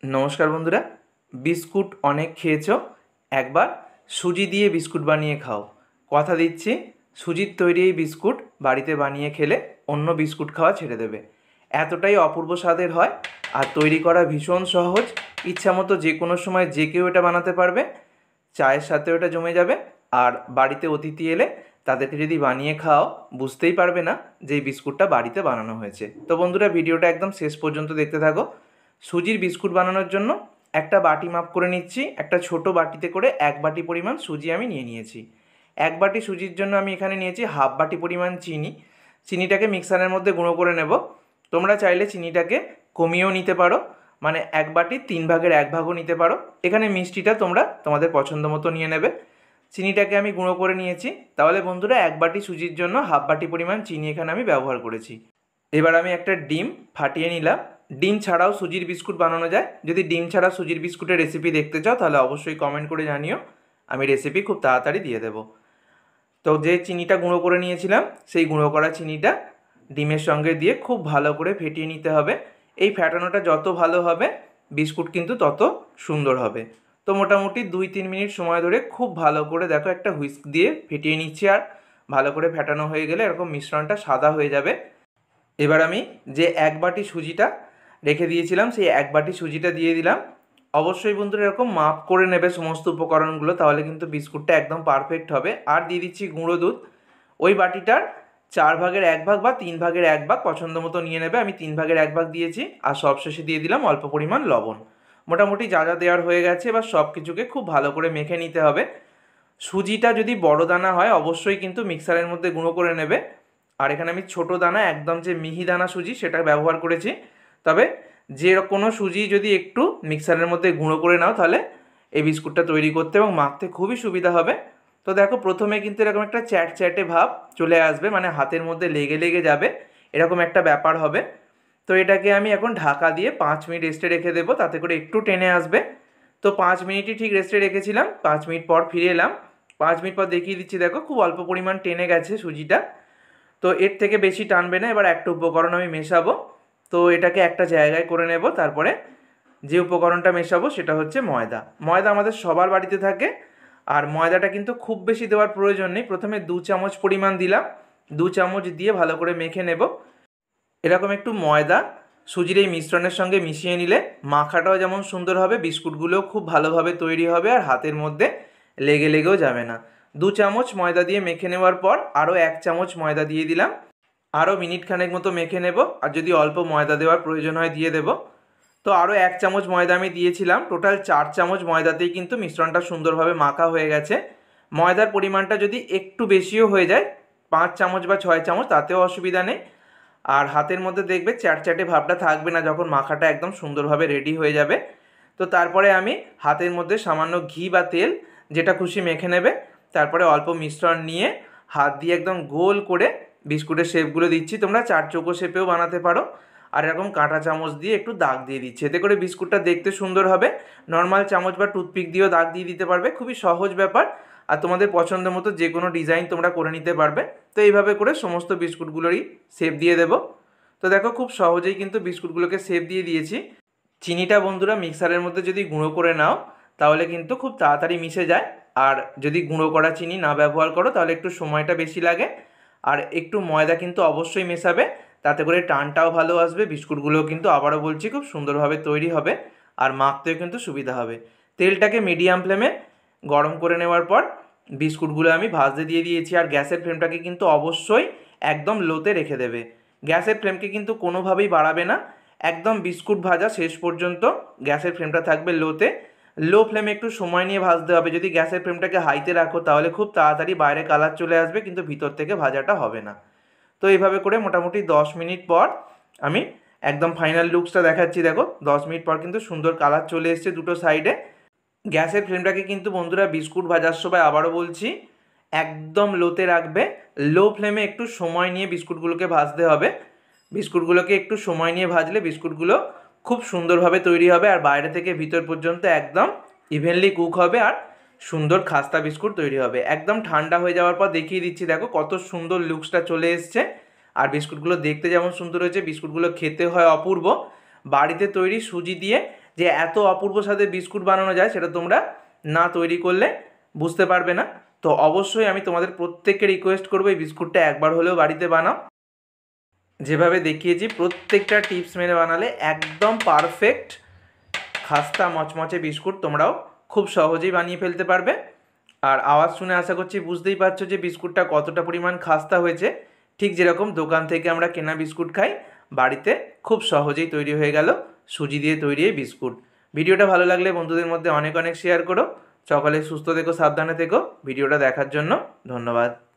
নমস্কার বন্ধুরা। বিস্কুট অনেক খেয়েছো, একবার সুজি দিয়ে বিস্কুট বানিয়ে খাও। কথা দিচ্ছি, সুজির তৈরি এই বিস্কুট বাড়িতে বানিয়ে খেলে অন্য বিস্কুট খাওয়া ছেড়ে দেবে। এতটাই অপূর্ব স্বাদের হয় আর তৈরি করা ভীষণ সহজ। ইচ্ছা মতো যে কোনো সময় যে কেউ এটা বানাতে পারবে। চায়ের সাথেও এটা জমে যাবে। আর বাড়িতে অতিথি এলে তাদেরকে যদি বানিয়ে খাও, বুঝতেই পারবে না যে এই বিস্কুটটা বাড়িতে বানানো হয়েছে। তো বন্ধুরা, ভিডিওটা একদম শেষ পর্যন্ত দেখতে থাকো। সুজির বিস্কুট বানানোর জন্য একটা বাটি মাপ করে নিচ্ছি। একটা ছোট বাটিতে করে 1 বাটি পরিমাণ সুজি আমি নিয়ে নিয়েছি। 1 বাটি সুজির জন্য আমি এখানে নিয়েছি হাফ বাটি পরিমাণ চিনি। চিনিটাকে মিক্সারের মধ্যে গুঁড়ো করে নেব। তোমরা চাইলে চিনিটাকে কমিয়েও নিতে পারো, মানে 1 বাটির 3 ভাগের 1 ভাগও নিতে পারো। এখানে মিষ্টিটা তোমরা তোমাদের পছন্দ মতো নিয়ে নেবে। চিনিটাকে আমি গুঁড়ো করে নিয়েছি। তাহলে বন্ধুরা, 1 বাটি সুজির জন্য হাফ বাটি পরিমাণ চিনি এখানে আমি ব্যবহার করেছি। এবার আমি একটা ডিম ফাটিয়ে নিলাম। ডিম ছাড়াও সুজির বিস্কুট বানানো যায়। যদি ডিম ছাড়া সুজির বিস্কুটের রেসিপি দেখতে চাও তাহলে অবশ্যই কমেন্ট করে জানিও, আমি রেসিপি খুব তাড়াতাড়ি দিয়ে দেবো। তো যে চিনিটা গুঁড়ো করে নিয়েছিলাম, সেই গুঁড়ো করা চিনিটা ডিমের সঙ্গে দিয়ে খুব ভালো করে ফেটিয়ে নিতে হবে। এই ফ্যাটানোটা যত ভালো হবে, বিস্কুট কিন্তু তত সুন্দর হবে। তো মোটামুটি 2-3 মিনিট সময় ধরে খুব ভালো করে দেখো একটা হুইস্ক দিয়ে ফেটিয়ে নিচ্ছি। আর ভালো করে ফেটানো হয়ে গেলে এরকম মিশ্রণটা সাদা হয়ে যাবে। এবার আমি যে 1 বাটি সুজিটা রেখে দিয়েছিলাম, সেই 1 বাটি সুজিটা দিয়ে দিলাম। অবশ্যই বন্ধুরা এরকম মাপ করে নেবে সমস্ত উপকরণগুলো, তাহলে কিন্তু বিস্কুটটা একদম পারফেক্ট হবে। আর দিয়ে দিচ্ছি গুঁড়ো দুধ। ওই বাটিটার 4 ভাগের 1 ভাগ বা 3 ভাগের 1 ভাগ পছন্দ মতো নিয়ে নেবে। আমি 3 ভাগের 1 ভাগ দিয়েছি। আর সবশেষে দিয়ে দিলাম অল্প পরিমাণ লবণ। মোটামুটি যা যা দেওয়ার হয়ে গেছে। এবার সব কিছুকে খুব ভালো করে মেখে নিতে হবে। সুজিটা যদি বড় দানা হয় অবশ্যই কিন্তু মিক্সারের মধ্যে গুঁড়ো করে নেবে। আর এখানে আমি ছোট দানা, একদম যে মিহি দানা সুজি, সেটা ব্যবহার করেছি। তবে যে কোনো সুজি যদি একটু মিক্সারের মধ্যে গুঁড়ো করে নাও, তাহলে এই বিস্কুটটা তৈরি করতে এবং মাখতে খুবই সুবিধা হবে। তো দেখো, প্রথমে কিন্তু এরকম একটা চ্যাটচ্যাটে ভাব চলে আসবে, মানে হাতের মধ্যে লেগে লেগে যাবে, এরকম একটা ব্যাপার হবে। তো এটাকে আমি এখন ঢাকা দিয়ে 5 মিনিট রেস্টে রেখে দেবো, তাতে করে একটু টেনে আসবে। তো 5 মিনিটই ঠিক রেস্টে রেখেছিলাম। 5 মিনিট পর ফিরে এলাম। 5 মিনিট পর দেখিয়ে দিচ্ছি, দেখো খুব অল্প পরিমাণ টেনে গেছে সুজিটা। তো এর থেকে বেশি টানবে না। এবার একটা উপকরণ আমি মেশাবো। তো এটাকে একটা জায়গায় করে নেব। তারপরে যে উপকরণটা মেশাবো সেটা হচ্ছে ময়দা। ময়দা আমাদের সবার বাড়িতে থাকে। আর ময়দাটা কিন্তু খুব বেশি দেওয়ার প্রয়োজন নেই। প্রথমে 2 চামচ পরিমাণ দিলাম। 2 চামচ দিয়ে ভালো করে মেখে নেব। এরকম একটু ময়দা সুজির এই মিশ্রণের সঙ্গে মিশিয়ে নিলে মাখাটাও যেমন সুন্দর হবে, বিস্কুটগুলোও খুব ভালোভাবে তৈরি হবে আর হাতের মধ্যে লেগে লেগেও যাবে না। 2 চামচ ময়দা দিয়ে মেখে নেওয়ার পর আরও 1 চামচ ময়দা দিয়ে দিলাম। আরও মিনিট খানেক মতো মেখে নেব। আর যদি অল্প ময়দা দেওয়ার প্রয়োজন হয় দিয়ে দেব। তো আরও 1 চামচ ময়দা আমি দিয়েছিলাম। টোটাল 4 চামচ ময়দাতেই কিন্তু মিশ্রণটা সুন্দরভাবে মাখা হয়ে গেছে। ময়দার পরিমাণটা যদি একটু বেশিও হয়ে যায়, 5 চামচ বা 6 চামচ, তাতেও অসুবিধা নেই। আর হাতের মধ্যে দেখবে চ্যাটচ্যাটে ভাবটা থাকবে না যখন মাখাটা একদম সুন্দরভাবে রেডি হয়ে যাবে। তো তারপরে আমি হাতের মধ্যে সামান্য ঘি বা তেল, যেটা খুশি মেখে নেবে। তারপরে অল্প মিশ্রণ নিয়ে হাত দিয়ে একদম গোল করে বিস্কুটের শেপগুলো দিচ্ছি। তোমরা 4 চৌকো শেপেও বানাতে পারো। আর এরকম কাঁটা চামচ দিয়ে একটু দাগ দিয়ে দিচ্ছি, এতে করে বিস্কুটটা দেখতে সুন্দর হবে। নর্মাল চামচ বা টুথপিক দিয়েও দাগ দিয়ে দিতে পারবে, খুবই সহজ ব্যাপার। আর তোমাদের পছন্দ মতো যে কোনো ডিজাইন তোমরা করে নিতে পারবে। তো এইভাবে করে সমস্ত বিস্কুটগুলোরই শেপ দিয়ে দেবো। তো দেখো, খুব সহজেই কিন্তু বিস্কুটগুলোকে শেপ দিয়ে দিয়েছি। চিনিটা বন্ধুরা মিক্সারের মধ্যে যদি গুঁড়ো করে নাও, তাহলে কিন্তু খুব তাড়াতাড়ি মিশে যায়। আর যদি গুঁড়ো করা চিনি না ব্যবহার করো, তাহলে একটু সময়টা বেশি লাগে। আর একটু ময়দা কিন্তু অবশ্যই মেশাবে, তাতে করে টানটাও ভালো আসবে। বিস্কুটগুলোও কিন্তু আবারও বলছি খুব সুন্দরভাবে তৈরি হবে। আর মাখতেও কিন্তু সুবিধা হবে। তেলটাকে মিডিয়াম ফ্লেমে গরম করে নেওয়ার পর বিস্কুটগুলো আমি ভাজতে দিয়ে দিয়েছি। আর গ্যাসের ফ্লেমটাকে কিন্তু অবশ্যই একদম লোতে রেখে দেবে। গ্যাসের ফ্লেমকে কিন্তু কোনোভাবেই বাড়াবে না। একদম বিস্কুট ভাজা শেষ পর্যন্ত গ্যাসের ফ্লেমটা থাকবে লোতে। লো ফ্লেমে একটু সময় নিয়ে ভাজতে হবে। যদি গ্যাসের ফ্লেমটাকে হাইতে রাখো, তাহলে খুব তাড়াতাড়ি বাইরে কালার চলে আসবে, কিন্তু ভিতর থেকে ভাজাটা হবে না। তো এইভাবে করে মোটামুটি 10 মিনিট পর আমি একদম ফাইনাল লুকসটা দেখাচ্ছি। দেখো, 10 মিনিট পর কিন্তু সুন্দর কালার চলে এসছে দুটো সাইডে। গ্যাসের ফ্লেমটাকে কিন্তু বন্ধুরা বিস্কুট ভাজার সময় আবারও বলছি একদম লোতে রাখবে। লো ফ্লেমে একটু সময় নিয়ে বিস্কুটগুলোকে ভাজতে হবে। বিস্কুটগুলোকে একটু সময় নিয়ে ভাজলে বিস্কুটগুলো খুব সুন্দরভাবে তৈরি হবে। আর বাইরে থেকে ভিতর পর্যন্ত একদম ইভেনলি কুক হবে আর সুন্দর খাস্তা বিস্কুট তৈরি হবে। একদম ঠান্ডা হয়ে যাওয়ার পর দেখিয়ে দিচ্ছি, দেখো কত সুন্দর লুকসটা চলে এসছে। আর বিস্কুটগুলো দেখতে যেমন সুন্দর হয়েছে, বিস্কুটগুলো খেতে হয় অপূর্ব। বাড়িতে তৈরি সুজি দিয়ে যে এত অপূর্ব স্বাদের বিস্কুট বানানো যায় সেটা তোমরা না তৈরি করলে বুঝতে পারবে না। তো অবশ্যই আমি তোমাদের প্রত্যেককে রিকোয়েস্ট করবো এই বিস্কুটটা একবার হলেও বাড়িতে বানাও। যেভাবে দেখিয়েছি প্রত্যেকটা টিপস মেনে বানালে একদম পারফেক্ট খাস্তা মচমচে বিস্কুট তোমরাও খুব সহজেই বানিয়ে ফেলতে পারবে। আর আওয়াজ শুনে আশা করছি বুঝতেই পারছো যে বিস্কুটটা কতটা পরিমাণ খাস্তা হয়েছে। ঠিক যেরকম দোকান থেকে আমরা কেনা বিস্কুট খাই, বাড়িতে খুব সহজেই তৈরি হয়ে গেল সুজি দিয়ে তৈরি এই বিস্কুট। ভিডিওটা ভালো লাগলে বন্ধুদের মধ্যে অনেক অনেক শেয়ার করো। সকলে সুস্থ থেকো, সাবধানে থেকো। ভিডিওটা দেখার জন্য ধন্যবাদ।